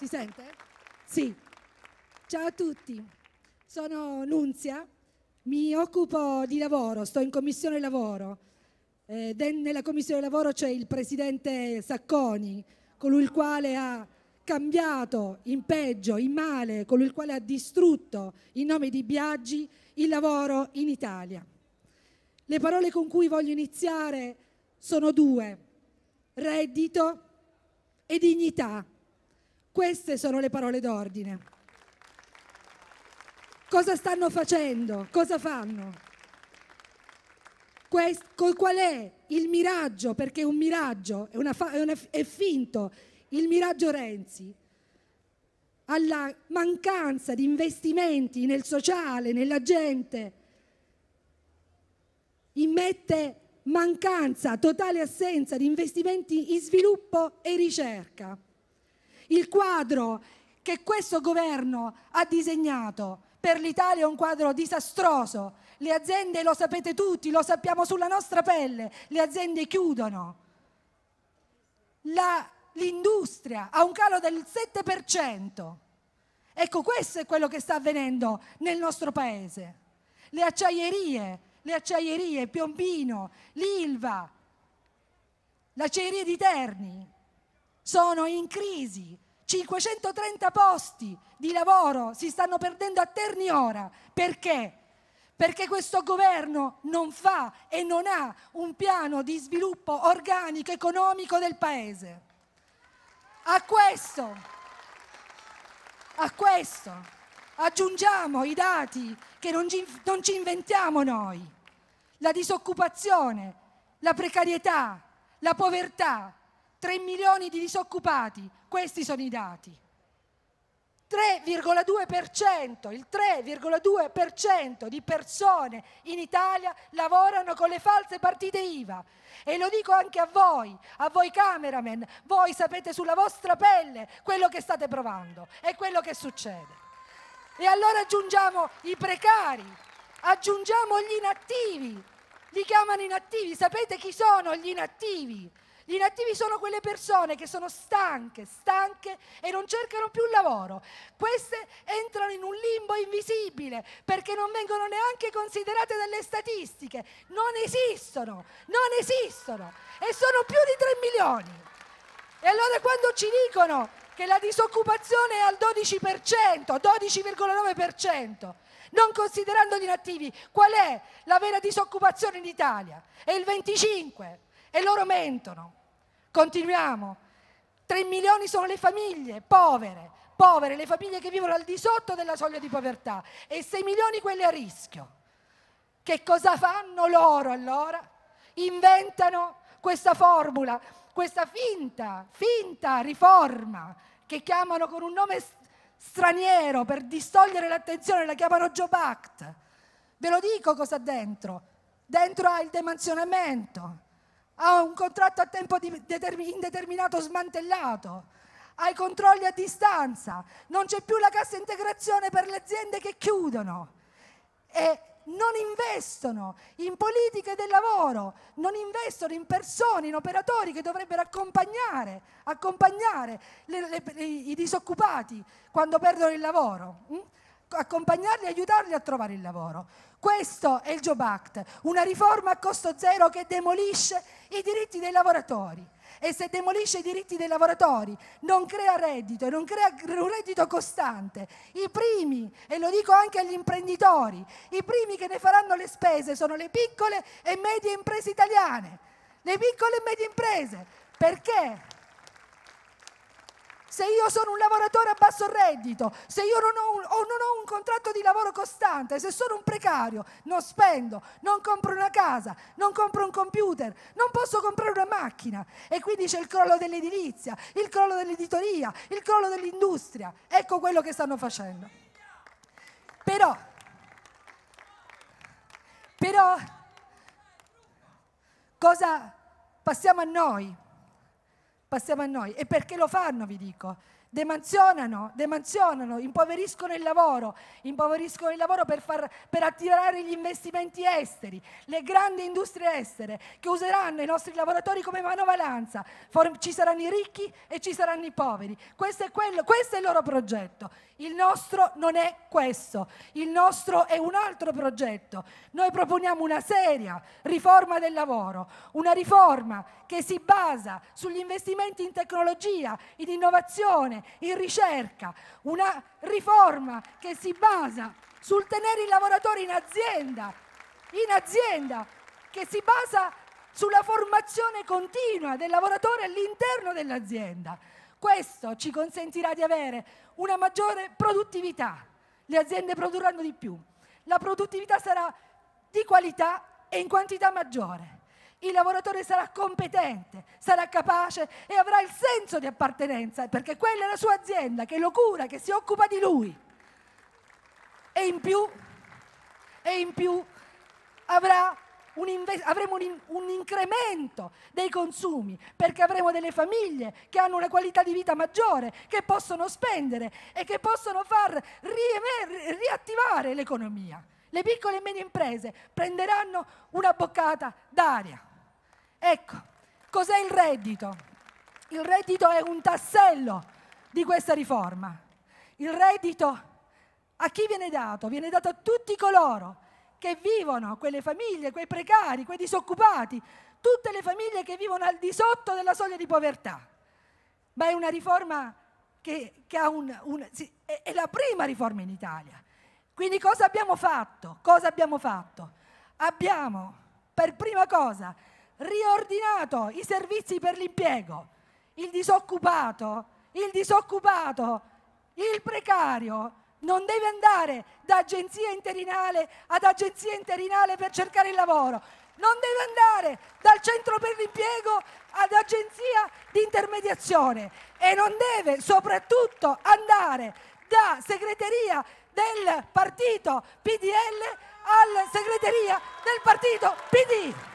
Si sente? Sì. Ciao a tutti, sono Nunzia, mi occupo di lavoro, sto in commissione lavoro. Nella commissione lavoro c'è il presidente Sacconi, colui il quale ha cambiato in peggio, in male, colui il quale ha distrutto in nome di Biagi il lavoro in Italia. Le parole con cui voglio iniziare sono due: reddito e dignità. Queste sono le parole d'ordine. Cosa stanno facendo? Cosa fanno? Qual è il miraggio? Perché è un miraggio, è finto, il miraggio Renzi. Alla mancanza di investimenti nel sociale, nella gente, immette mancanza, totale assenza di investimenti in sviluppo e ricerca. Il quadro che questo governo ha disegnato per l'Italia è un quadro disastroso. Le aziende, lo sapete tutti, lo sappiamo sulla nostra pelle, le aziende chiudono. L'industria ha un calo del 7%. Ecco, questo è quello che sta avvenendo nel nostro paese. Le acciaierie, Piombino, l'Ilva, l'acciaieria di Terni sono in crisi. 530 posti di lavoro si stanno perdendo a Terni ora. Perché? Perché questo governo non fa e non ha un piano di sviluppo organico economico del Paese. A questo aggiungiamo i dati che non ci inventiamo noi: la disoccupazione, la precarietà, la povertà. 3 milioni di disoccupati, questi sono i dati. 3,2%, il 3,2% di persone in Italia lavorano con le false partite IVA. E lo dico anche a voi cameraman, voi sapete sulla vostra pelle quello che state provando e quello che succede. E allora aggiungiamo i precari, aggiungiamo gli inattivi, li chiamano inattivi. Sapete chi sono gli inattivi? Gli inattivi sono quelle persone che sono stanche e non cercano più lavoro. Queste entrano in un limbo invisibile perché non vengono neanche considerate dalle statistiche. Non esistono e sono più di 3 milioni. E allora quando ci dicono che la disoccupazione è al 12%, 12,9%, non considerando gli inattivi, qual è la vera disoccupazione in Italia? È il 25%. E loro mentono. Continuiamo. 3 milioni sono le famiglie povere, le famiglie che vivono al di sotto della soglia di povertà, e 6 milioni quelle a rischio. Che cosa fanno loro allora? Inventano questa formula, questa finta riforma che chiamano con un nome straniero per distogliere l'attenzione, la chiamano Job Act. Ve lo dico cosa ha dentro. Dentro ha il demansionamento, ha un contratto a tempo indeterminato smantellato, ha i controlli a distanza, non c'è più la cassa integrazione per le aziende che chiudono e non investono in politiche del lavoro, non investono in persone, in operatori che dovrebbero accompagnare i disoccupati quando perdono il lavoro, accompagnarli e aiutarli a trovare il lavoro. Questo è il Job Act, una riforma a costo zero che demolisce i diritti dei lavoratori. E se demolisce i diritti dei lavoratori non crea reddito e non crea un reddito costante. I primi, e lo dico anche agli imprenditori, i primi che ne faranno le spese sono le piccole e medie imprese italiane. Le piccole e medie imprese. Perché? Se io sono un lavoratore a basso reddito, se io non ho un contratto di lavoro costante, se sono un precario, non spendo, non compro una casa, non compro un computer, non posso comprare una macchina. E quindi c'è il crollo dell'edilizia, il crollo dell'editoria, il crollo dell'industria. Ecco quello che stanno facendo. Però cosa passiamo a noi? E perché lo fanno, vi dico. demansionano, impoveriscono il lavoro per attirare gli investimenti esteri, le grandi industrie estere che useranno i nostri lavoratori come manovalanza. Ci saranno i ricchi e ci saranno i poveri. Questo è il loro progetto. Il nostro non è questo, il nostro è un altro progetto. Noi proponiamo una seria riforma del lavoro, una riforma che si basa sugli investimenti in tecnologia, in innovazione, in ricerca, una riforma che si basa sul tenere i lavoratori in azienda, che si basa sulla formazione continua del lavoratore all'interno dell'azienda. Questo ci consentirà di avere una maggiore produttività. Le aziende produrranno di più, la produttività sarà di qualità e in quantità maggiore. Il lavoratore sarà competente, sarà capace e avrà il senso di appartenenza, perché quella è la sua azienda che lo cura, che si occupa di lui. E in più avremo un incremento dei consumi, perché avremo delle famiglie che hanno una qualità di vita maggiore, che possono spendere e che possono far riattivare l'economia. Le piccole e medie imprese prenderanno una boccata d'aria. Ecco, cos'è il reddito? Il reddito è un tassello di questa riforma. Il reddito a chi viene dato? Viene dato a tutti coloro che vivono, quelle famiglie, quei precari, quei disoccupati, tutte le famiglie che vivono al di sotto della soglia di povertà. Ma è una riforma che è la prima riforma in Italia. Quindi cosa abbiamo fatto? Abbiamo, per prima cosa, riordinato i servizi per l'impiego. Il disoccupato, il precario non deve andare da agenzia interinale ad agenzia interinale per cercare il lavoro, non deve andare dal centro per l'impiego ad agenzia di intermediazione e non deve soprattutto andare da segreteria del partito PDL alla segreteria del partito PD.